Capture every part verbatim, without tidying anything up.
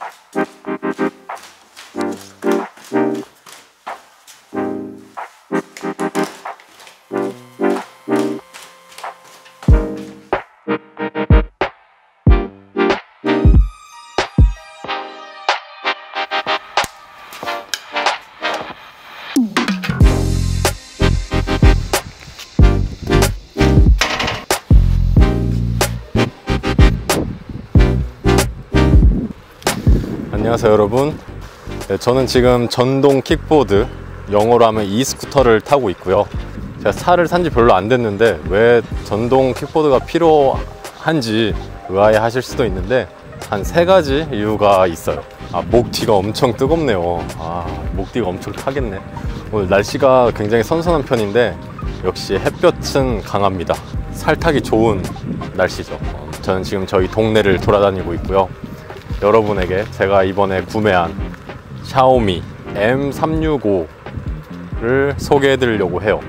안녕하세요 여러분. 네, 저는 지금 전동 킥보드, 영어로 하면 이스쿠터를 타고 있고요. 제가 차를 산지 별로 안 됐는데 왜 전동 킥보드가 필요한지 의아해 하실 수도 있는데 한 세 가지 이유가 있어요. 아, 목 뒤가 엄청 뜨겁네요. 아, 목 뒤가 엄청 타겠네. 오늘 날씨가 굉장히 선선한 편인데 역시 햇볕은 강합니다. 살 타기 좋은 날씨죠. 어, 저는 지금 저희 동네를 돌아다니고 있고요. 여러분에게 제가 이번에 구매한 샤오미 엠 삼백육십오를 소개해 드리려고 해요.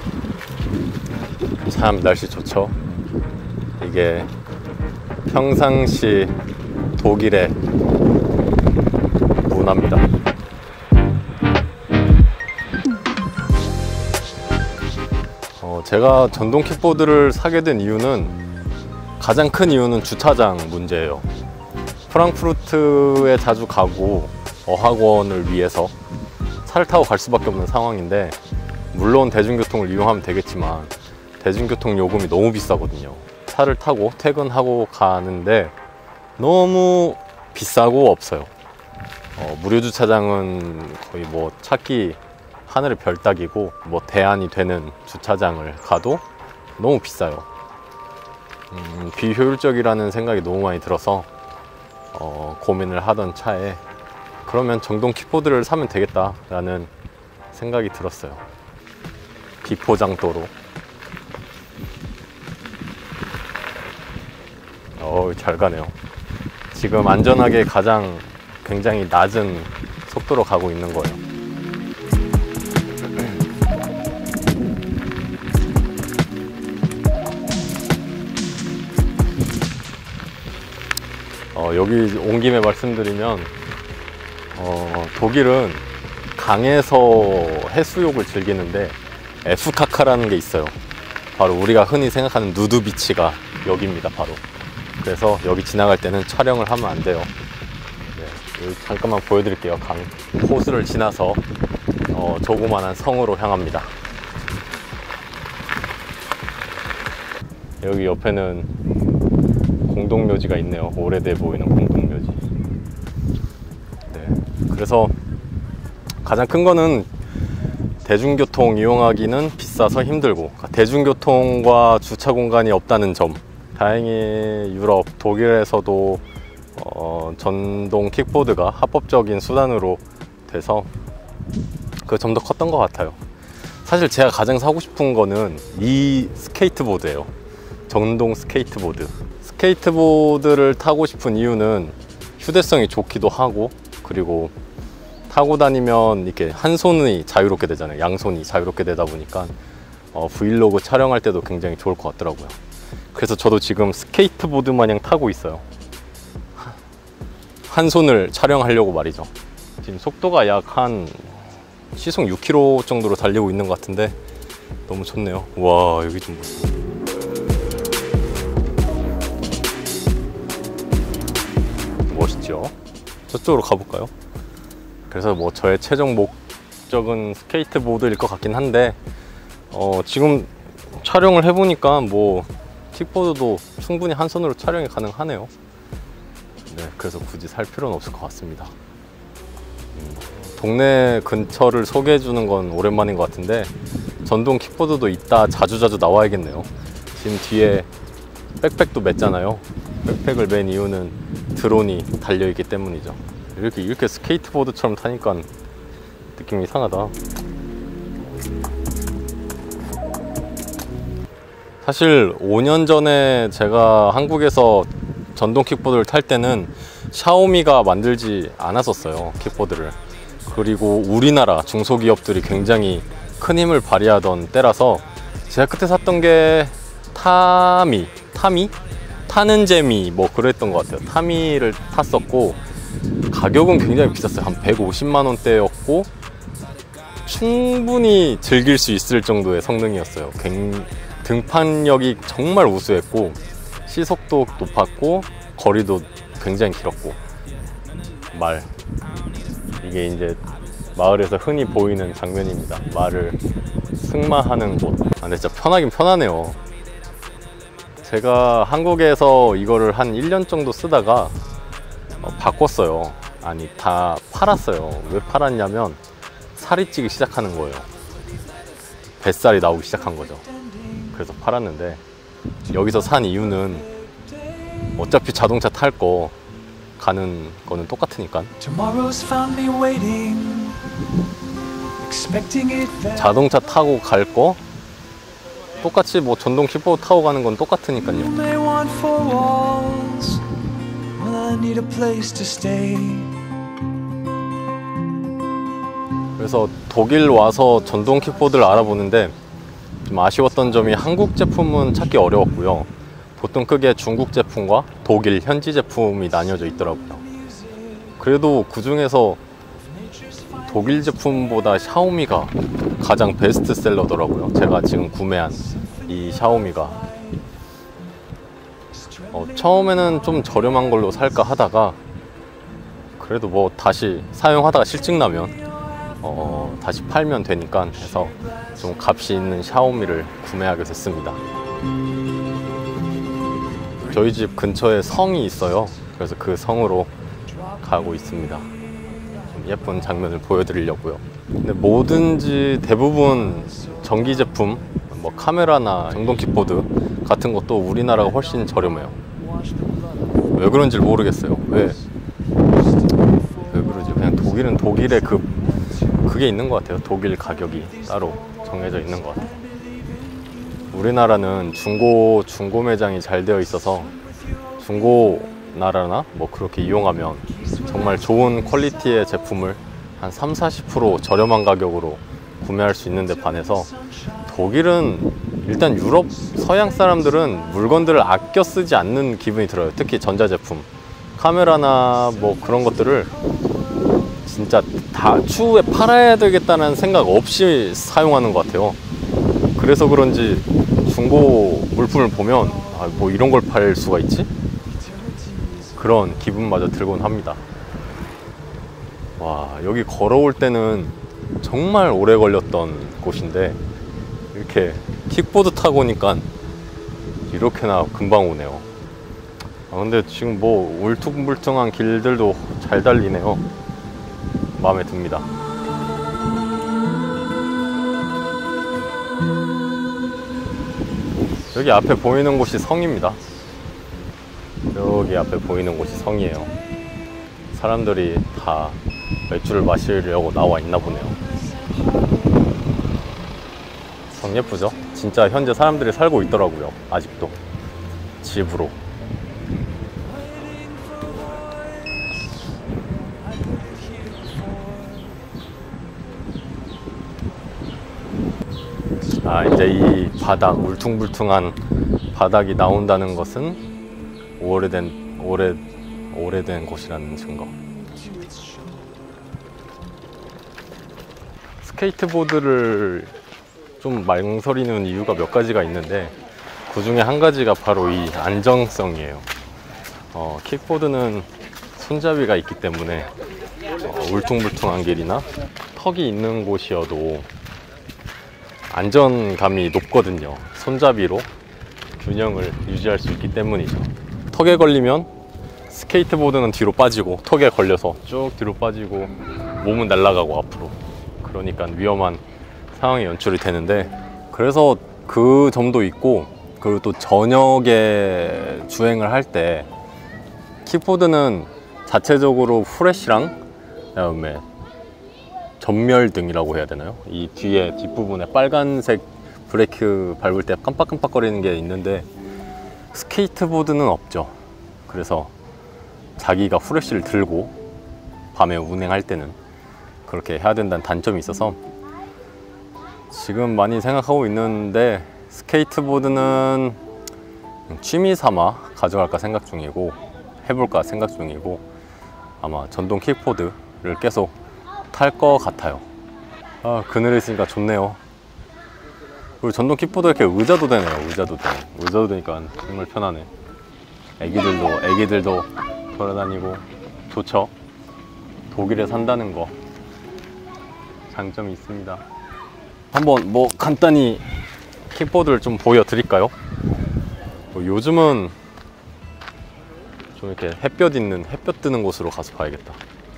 참 날씨 좋죠. 이게 평상시 독일의 문화입니다. 어, 제가 전동 킥보드를 사게 된 이유는, 가장 큰 이유는 주차장 문제예요. 프랑크푸르트에 자주 가고 어학원을 위해서 차를 타고 갈 수밖에 없는 상황인데, 물론 대중교통을 이용하면 되겠지만 대중교통 요금이 너무 비싸거든요. 차를 타고 퇴근하고 가는데 너무 비싸고 없어요. 어, 무료 주차장은 거의 뭐 찾기 하늘의 별 따기고, 뭐 대안이 되는 주차장을 가도 너무 비싸요. 음, 비효율적이라는 생각이 너무 많이 들어서 어, 고민을 하던 차에 그러면 전동 킥보드를 사면 되겠다 라는 생각이 들었어요. 비포장도로. 어우, 잘 가네요. 지금 안전하게 가장 굉장히 낮은 속도로 가고 있는 거예요. 어, 여기 온 김에 말씀드리면, 어, 독일은 강에서 해수욕을 즐기는데 에프카카라는 게 있어요. 바로 우리가 흔히 생각하는 누드비치가 여기입니다. 바로. 그래서 여기 지나갈 때는 촬영을 하면 안 돼요. 네, 여기 잠깐만 보여드릴게요. 강 호수를 지나서 어, 조그만한 성으로 향합니다. 여기 옆에는 공동묘지가 있네요. 오래돼 보이는 공동묘지. 네, 그래서 가장 큰 거는 대중교통 이용하기는 비싸서 힘들고, 대중교통과 주차 공간이 없다는 점. 다행히 유럽, 독일에서도 어, 전동 킥보드가 합법적인 수단으로 돼서 그 점도 컸던 것 같아요. 사실 제가 가장 사고 싶은 거는 이 스케이트보드예요. 전동 스케이트보드. 스케이트보드를 타고 싶은 이유는 휴대성이 좋기도 하고, 그리고 타고 다니면 이렇게 한 손이 자유롭게 되잖아요. 양손이 자유롭게 되다 보니까 어, 브이로그 촬영할 때도 굉장히 좋을 것 같더라고요. 그래서 저도 지금 스케이트보드 마냥 타고 있어요. 한 손을 촬영하려고 말이죠. 지금 속도가 약 한 시속 육 킬로미터 정도로 달리고 있는 것 같은데 너무 좋네요. 와, 여기 좀 보세요. 멋있죠? 저쪽으로 가볼까요? 그래서 뭐 저의 최종 목적은 스케이트보드일 것 같긴 한데, 어, 지금 촬영을 해보니까 뭐 킥보드도 충분히 한 손으로 촬영이 가능하네요. 네, 그래서 굳이 살 필요는 없을 것 같습니다. 음, 동네 근처를 소개해 주는 건 오랜만인 것 같은데, 전동 킥보드도 이따 자주자주 나와야겠네요. 지금 뒤에 백팩도 맸잖아요. 백팩을 맨 이유는 드론이 달려있기 때문이죠. 이렇게 이렇게 스케이트보드처럼 타니까 느낌이 이상하다. 사실 오 년 전에 제가 한국에서 전동 킥보드를 탈 때는 샤오미가 만들지 않았었어요, 킥보드를. 그리고 우리나라 중소기업들이 굉장히 큰 힘을 발휘하던 때라서 제가 그때 샀던 게 타미, 타미? 타는 재미 뭐 그랬던 것 같아요. 타미를 탔었고, 가격은 굉장히 비쌌어요. 한 백오십만 원대였고 충분히 즐길 수 있을 정도의 성능이었어요. 굉, 등판력이 정말 우수했고 시속도 높았고 거리도 굉장히 길었고 말 이게 이제 마을에서 흔히 보이는 장면입니다. 말을 승마하는 곳. 아, 근데 진짜 편하긴 편하네요. 제가 한국에서 이거를 한 일 년 정도 쓰다가 어, 바꿨어요. 아니 다 팔았어요. 왜 팔았냐면 살이 찌기 시작하는 거예요. 뱃살이 나오기 시작한 거죠. 그래서 팔았는데 여기서 산 이유는 어차피 자동차 탈 거 가는 거는 똑같으니까. 자동차 타고 갈 거 똑같이 뭐 전동 킥보드 타고 가는 건 똑같으니까요. 그래서 독일 와서 전동 킥보드를 알아보는데 좀 아쉬웠던 점이 한국 제품은 찾기 어려웠고요. 보통 크게 중국 제품과 독일 현지 제품이 나뉘어져 있더라고요. 그래도 그 중에서 독일 제품보다 샤오미가 가장 베스트셀러더라고요. 제가 지금 구매한 이 샤오미가 어, 처음에는 좀 저렴한 걸로 살까 하다가 그래도 뭐 다시 사용하다가 실증나면 어, 다시 팔면 되니까 해서 좀 값이 있는 샤오미를 구매하게 됐습니다. 저희 집 근처에 성이 있어요. 그래서 그 성으로 가고 있습니다. 좀 예쁜 장면을 보여드리려고요. 근데 뭐든지 대부분 전기 제품, 뭐 카메라나 전동 킥보드 같은 것도 우리나라가 훨씬 저렴해요. 왜 그런지 모르겠어요. 왜, 왜 그러지? 그냥 독일은 독일의 그, 그게 있는 것 같아요. 독일 가격이 따로 정해져 있는 것 같아요. 우리나라는 중고, 중고 매장이 잘 되어 있어서 중고 나라나 뭐 그렇게 이용하면 정말 좋은 퀄리티의 제품을 한 삼, 사십 퍼센트 저렴한 가격으로 구매할 수 있는데 반해서 독일은 일단 유럽 서양 사람들은 물건들을 아껴 쓰지 않는 기분이 들어요. 특히 전자제품 카메라나 뭐 그런 것들을 진짜 다 추후에 팔아야 되겠다는 생각 없이 사용하는 것 같아요. 그래서 그런지 중고 물품을 보면 아, 뭐 이런 걸 팔 수가 있지? 그런 기분마저 들곤 합니다. 와, 여기 걸어올 때는 정말 오래 걸렸던 곳인데 이렇게 킥보드 타고 오니까 이렇게나 금방 오네요. 아, 근데 지금 뭐 울퉁불퉁한 길들도 잘 달리네요. 마음에 듭니다. 여기 앞에 보이는 곳이 성입니다. 여기 앞에 보이는 곳이 성이에요. 사람들이 다 맥주를 마시려고 나와 있나 보네요. 성 예쁘죠? 진짜 현재 사람들이 살고 있더라고요. 아직도 집으로. 아, 이제 이 바닥, 울퉁불퉁한 바닥이 나온다는 것은 오래된, 오래, 오래된 곳이라는 증거. 스케이트보드를 좀 망설이는 이유가 몇 가지가 있는데 그 중에 한 가지가 바로 이 안정성이에요. 어, 킥보드는 손잡이가 있기 때문에 어, 울퉁불퉁한 길이나 턱이 있는 곳이어도 안전감이 높거든요. 손잡이로 균형을 유지할 수 있기 때문이죠. 턱에 걸리면 스케이트보드는 뒤로 빠지고 턱에 걸려서 쭉 뒤로 빠지고 몸은 날아가고 앞으로, 그러니까 위험한 상황이 연출이 되는데, 그래서 그 점도 있고, 그리고 또 저녁에 주행을 할 때 킥보드는 자체적으로 후레쉬랑 그다음에 전멸등이라고 해야 되나요? 이 뒤에 뒷부분에 빨간색 브레이크 밟을 때 깜빡깜빡거리는 게 있는데 스케이트보드는 없죠. 그래서 자기가 후레쉬를 들고 밤에 운행할 때는 그렇게 해야 된다는 단점이 있어서 지금 많이 생각하고 있는데, 스케이트보드는 취미 삼아 가져갈까 생각 중이고 해볼까 생각 중이고, 아마 전동 킥보드를 계속 탈 것 같아요. 아, 그늘에 있으니까 좋네요. 그리고 전동 킥보드 이렇게 의자도 되네요. 의자도 돼. 의자도 되니까 정말 편하네. 애기들도 애기들도 돌아다니고 좋죠. 독일에 산다는 거 장점이 있습니다. 한번 뭐 간단히 킥보드를 좀 보여드릴까요? 뭐 요즘은 좀 이렇게 햇볕 있는 햇볕 뜨는 곳으로 가서 봐야겠다.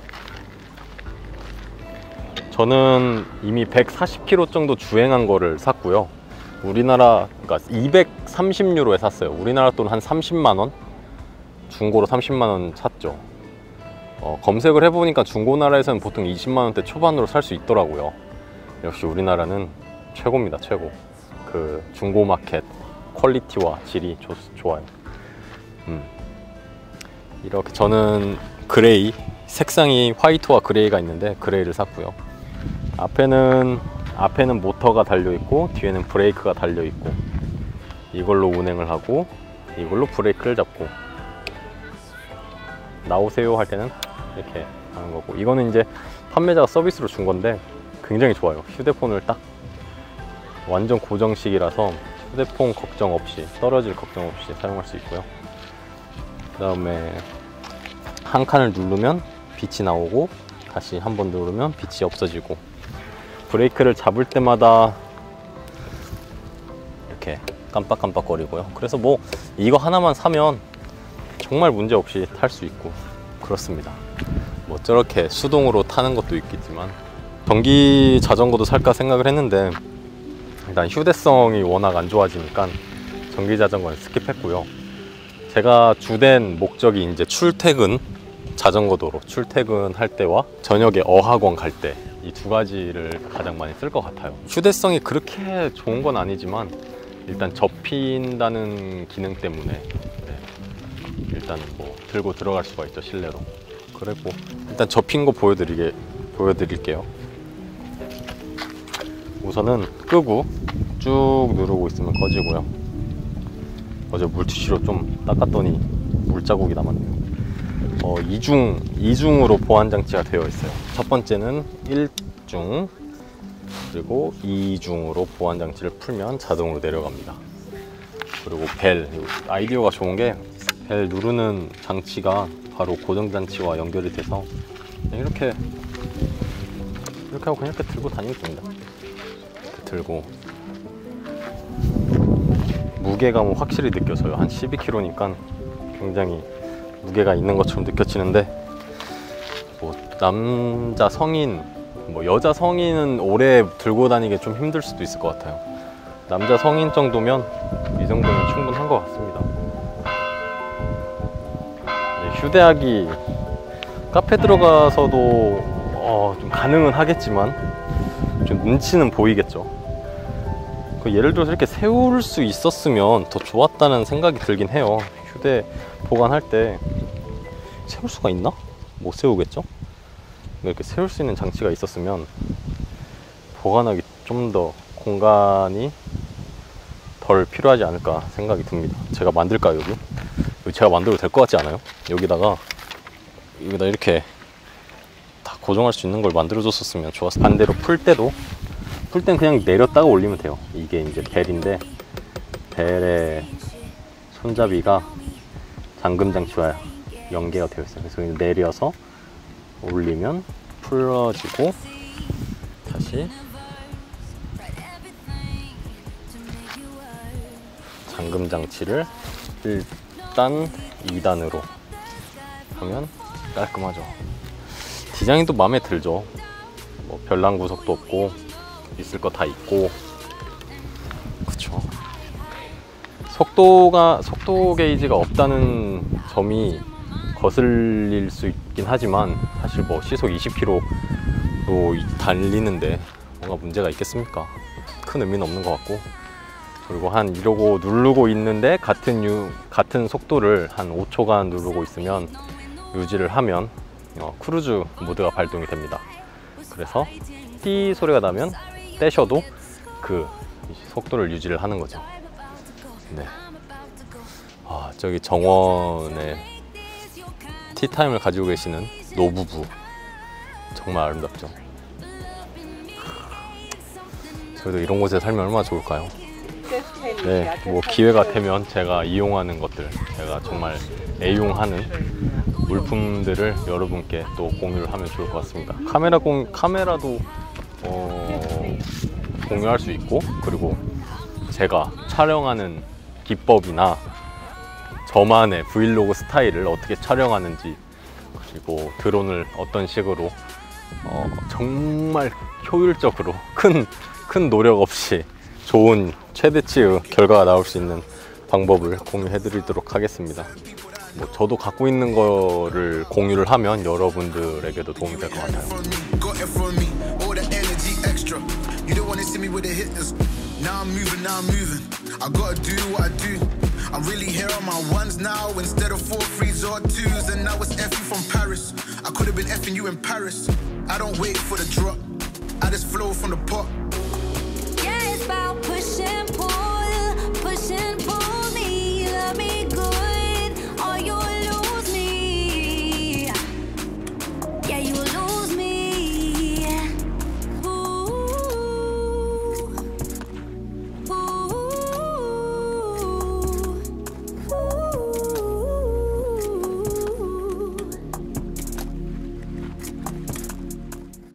저는 이미 백사십 킬로미터 정도 주행한 거를 샀고요. 우리나라 그러니까 이백삼십 유로에 샀어요. 우리나라 돈 한 삼십만 원? 중고로 삼십만 원 샀죠. 어, 검색을 해보니까 중고나라에서는 보통 이십만 원대 초반으로 살 수 있더라고요. 역시 우리나라는 최고입니다. 최고. 그 중고 마켓 퀄리티와 질이 조, 좋아요. 음. 이렇게 저는 그레이, 색상이 화이트와 그레이가 있는데 그레이를 샀고요. 앞에는 앞에는 모터가 달려 있고 뒤에는 브레이크가 달려 있고, 이걸로 운행을 하고 이걸로 브레이크를 잡고 나오세요 할 때는 이렇게 하는 거고, 이거는 이제 판매자가 서비스로 준 건데 굉장히 좋아요. 휴대폰을 딱 완전 고정식이라서 휴대폰 걱정 없이, 떨어질 걱정 없이 사용할 수 있고요. 그 다음에 한 칸을 누르면 빛이 나오고 다시 한 번 누르면 빛이 없어지고, 브레이크를 잡을 때마다 이렇게 깜빡깜빡거리고요. 그래서 뭐 이거 하나만 사면 정말 문제없이 탈 수 있고 그렇습니다. 뭐 저렇게 수동으로 타는 것도 있겠지만 전기 자전거도 살까 생각을 했는데 일단 휴대성이 워낙 안 좋아지니까 전기 자전거는 스킵했고요. 제가 주된 목적이 이제 출퇴근, 자전거 도로 출퇴근할 때와 저녁에 어학원 갈 때, 이 두 가지를 가장 많이 쓸 것 같아요. 휴대성이 그렇게 좋은 건 아니지만 일단 접힌다는 기능 때문에 네, 일단 뭐 들고 들어갈 수가 있죠, 실내로. 그리고 일단 접힌 거 보여드리게, 보여드릴게요. 우선은 끄고 쭉 누르고 있으면 꺼지고요. 어제 물티슈로 좀 닦았더니 물자국이 남았네요. 어, 이중, 이중으로 보안장치가 되어 있어요. 첫 번째는 일중, 그리고 이중으로 보안장치를 풀면 자동으로 내려갑니다. 그리고 벨, 아이디어가 좋은 게 벨 누르는 장치가 바로 고정장치와 연결이 돼서 그냥 이렇게 이렇게 하고 그냥 이렇게 들고 다니면 됩니다. 이렇게 들고 무게감은 확실히 느껴져요. 한 십이 킬로그램이니까 굉장히 무게가 있는 것처럼 느껴지는데, 뭐 남자 성인, 뭐 여자 성인은 오래 들고 다니기 좀 힘들 수도 있을 것 같아요. 남자 성인 정도면 이 정도면 충분한 것 같습니다. 네, 휴대하기 카페 들어가서도 어, 좀 가능은 하겠지만 좀 눈치는 보이겠죠. 그 예를 들어서 이렇게 세울 수 있었으면 더 좋았다는 생각이 들긴 해요. 휴대 보관할 때 세울 수가 있나? 못 세우겠죠? 이렇게 세울 수 있는 장치가 있었으면 보관하기 좀 더 공간이 덜 필요하지 않을까 생각이 듭니다. 제가 만들까요, 여기? 여기 제가 만들어도 될 것 같지 않아요? 여기다가 여기다 이렇게 다 고정할 수 있는 걸 만들어 줬었으면 좋았을. 반대로 풀 때도, 풀 땐 그냥 내렸다가 올리면 돼요. 이게 이제 벨인데 벨의 손잡이가 잠금 장치와 연계가 되어 있어요. 그래서 내려서 올리면 풀어지고 다시 잠금 장치를 일 단, 이 단으로 하면 깔끔하죠. 디자인도 마음에 들죠. 뭐 별난 구석도 없고 있을 거 다 있고, 그쵸. 속도가 속도 게이지가 없다는 점이 거슬릴 수 있긴 하지만 사실 뭐 시속 이십 킬로미터로 달리는데 뭔가 문제가 있겠습니까? 큰 의미는 없는 것 같고, 그리고 한 이러고 누르고 있는데 같은 유, 같은 속도를 한 오 초간 누르고 있으면 유지를 하면 어, 크루즈 모드가 발동이 됩니다. 그래서 띠 소리가 나면 떼셔도 그 속도를 유지를 하는 거죠. 네. 아, 저기 정원에 티타임을 가지고 계시는 노부부 정말 아름답죠. 그래도 이런 곳에 살면 얼마나 좋을까요? 네, 뭐 기회가 되면 제가 이용하는 것들, 제가 정말 애용하는 물품들을 여러분께 또 공유를 하면 좋을 것 같습니다. 카메라 공 카메라도 어, 공유할 수 있고, 그리고 제가 촬영하는 기법이나 저만의 브이로그 스타일을 어떻게 촬영하는지, 그리고 드론을 어떤 식으로 어, 정말 효율적으로 큰, 큰 노력 없이 좋은 최대치의 결과가 나올 수 있는 방법을 공유해 드리도록 하겠습니다. 뭐 저도 갖고 있는 거를 공유를 하면 여러분들에게도 도움이 될 것 같아요. I'm really here on my ones now instead of four threes or twos, and now it's F you from Paris. I could have been Fing you in Paris. I don't wait for the drop, I just flow from the pot.